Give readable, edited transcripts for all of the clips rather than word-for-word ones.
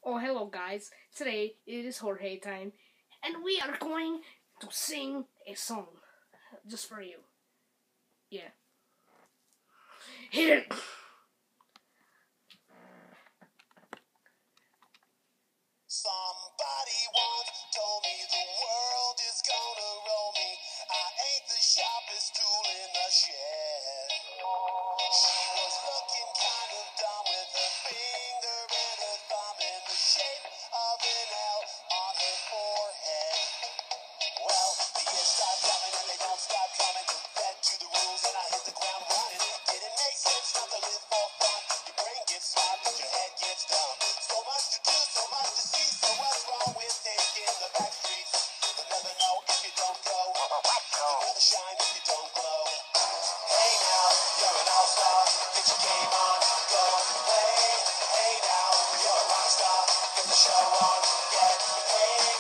Oh, hello guys. Today it is Jorge time, and we are going to sing a song just for you. Yeah. Hit it! Somebody once told me the world is gonna roll me. I ain't the sharpest tool in the shed. She was looking kind of dumb with her finger and her thumb in the shape of an L on her forehead. Well, the years start coming and they don't stop coming. Fed to the rules and I hit the ground running. Didn't make sense not to live for fun. Your brain gets smart but your head gets dumb. So much to do, so much to see. So what's wrong with taking the back streets? You'll never know if you don't go. You'll never shine if you don't glow. Hey now, you're an all-star. Get your game on, go play. Hey now, you're a rock star. Get the show on, get paid.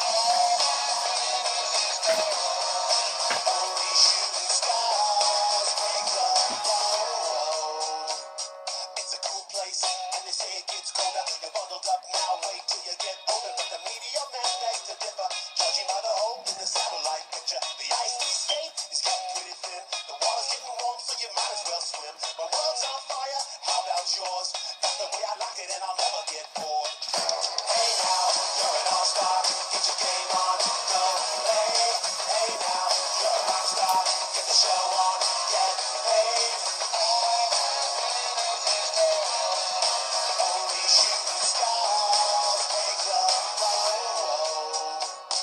Only shooting stars break the road. It's a cool place, and they say it gets colder. You're bundled up now, wait till you get older. But the media man begs to differ, judging by the hole in the satellite picture. The ice we skate is getting pretty thin. The water's getting warm, so you might as well swim. My world's on fire, how about yours? That's the way I like it, and I'll never get bored. Hey now, you're an all-star. Get your game on, go play. Hey now, you're a rock star. Get the show on, get paid. Only shooting stars break the road.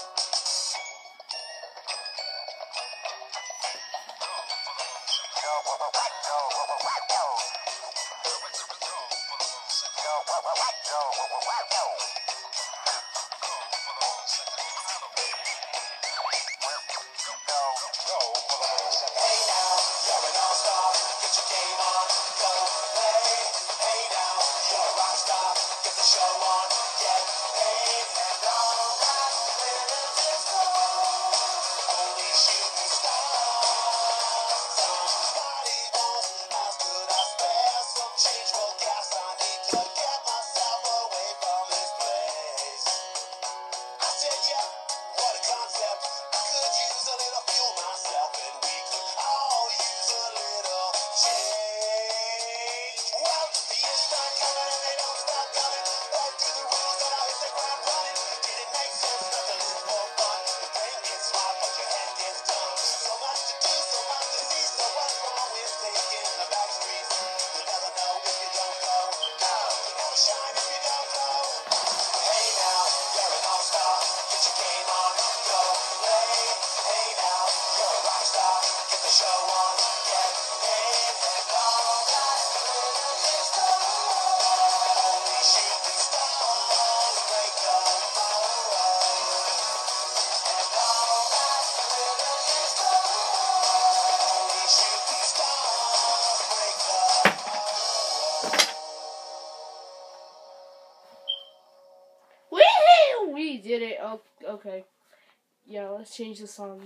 Hey now, you're an all-star. Get your game on, go play. Hey now, you're a rock star. Get the show on, get paid. And all that glitters is gold. Only shooting stars. Somebody once asked, could I spare some change for gas? I need to get myself away from this place. I said, yeah, what a concept. I could use a little fuel myself, and we could all use a little change. Well, the years start coming and they don't stop coming. Back to the rules and I hit the ground running. Didn't make sense not to live for fun. Your brain gets smart, but your head gets dumb. So much to do, so much to see. So what's wrong with taking the back streets? You'll never know if you don't go. No, you'll never shine if you don't glow. Hey now, you're an all-star. Get your game on, go play. Hey now, you're a rock star. Get the show on, get paid. And all that glitters is gold. Only shooting stars break the road. And all that glitters is gold. Only shooting stars break the road. Woohoo! We did it. Oh, okay. Yeah, let's change the song.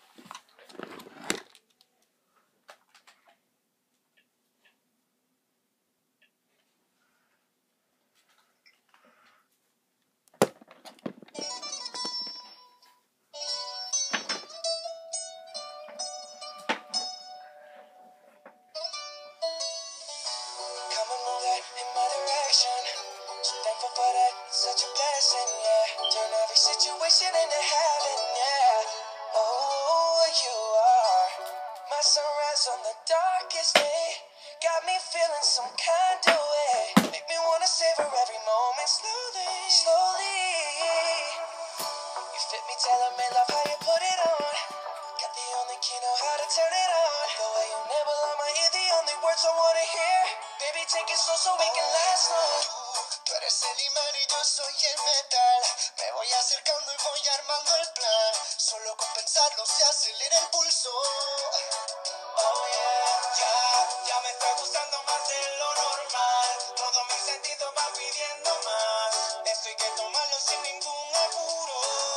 Come and move that in my direction. So thankful for that, it's such a blessing, yeah. Turn every situation into heaven, yeah. Oh, you are my sunrise on the darkest day. Got me feeling some kind of way. Make me wanna savor every moment slowly, slowly. You fit me, tailor-made, love how you put it on. Got the only key, know how to turn it on. The way you nibble on my ear, the only words I wanna hear. Baby, take it slow so we can last long. Tú eres el imán y yo soy el metal. Me voy acercando y voy armando el plan. Solo con pensarlo se acelera el pulso. Oh yeah, ya me está gustando más de lo normal. Todos mis sentidos van pidiendo más. Esto hay que tomarlo sin ningún apuro.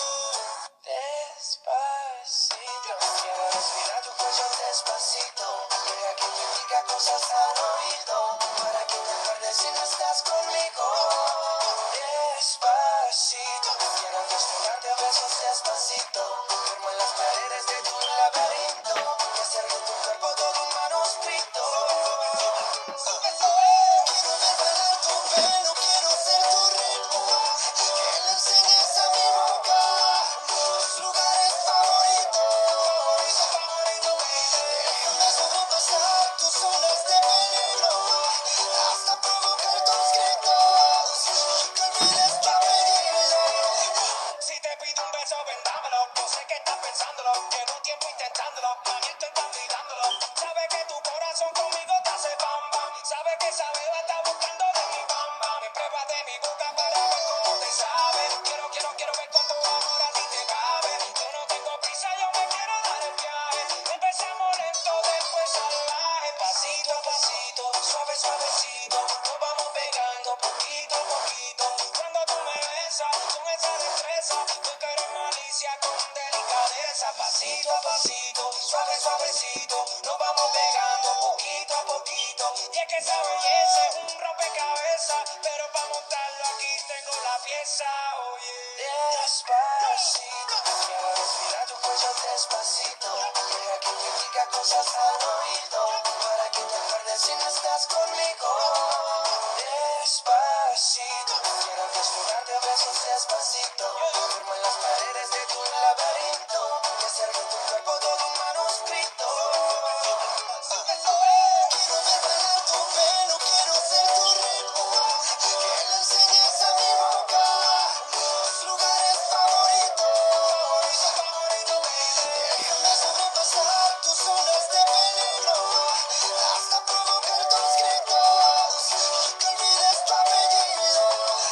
Despacito, quiero respirar tu cuello despacito. Deja que te diga cosas al oído, para que te acuerdes si no estás conmigo. que tu corazón conmigo te hace bam bam. Sabe que esa beba está buscando de mi bam bam. Me prueba de mi boca para ver cómo te sabe. Quiero ver cuánto amor a ti te cabe. Yo no tengo prisa, yo me quiero dar el viaje. Empezamos lento, después salvaje. Pasito a pasito, suave, suavecito. Nos vamos pegando poquito a poquito. Cuando tú me besas con esa destreza, tú que eres malicia con delicadeza. Pasito a pasito, suave, suavecito. Nos vamos pegando poquito a poquito. Y es que esa belleza es un rompecabezas, pero para montarlo aquí tengo la pieza. Oye, despacito, quiero respirar tu cuello despacito. Deja que te diga cosas al oído, para que te acuerdes si no estás conmigo. Despacito, quiero desnudarte a besos despacito. Firmo en las paredes de tu laberinto y hacer de tu cuerpo todo un manuscrito. Quiero ver bailar tu pelo, quiero ser tu ritmo. Que le enseñes a mi boca tus lugares favoritos. Déjame sobrepasar tus zonas de peligro, hasta provocar tus gritos y que olvides tu apellido.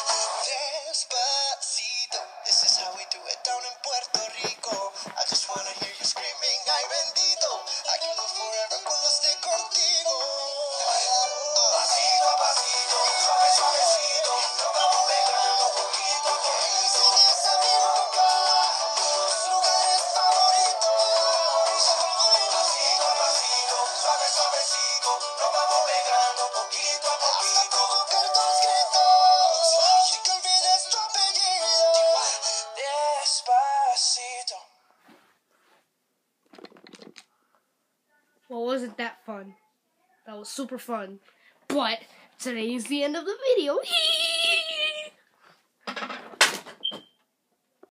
Despacito, this is how we do it down in Puerto Rico. I just wanna hear you screaming, ay bendito. I can live forever cuando esté contigo. Pasito a pasito, suave, suavecito. Nos vamos pegando poquito a poquito. Le enseñes a mi boca tus lugares favoritos. Pasito a pasito, suave, suavecito. Nos vamos pegando poquito a poquito. Hasta provocar tus gritos y que olvides tu apellido. Despacito. Well, wasn't that fun? That was super fun. But today is the end of the video.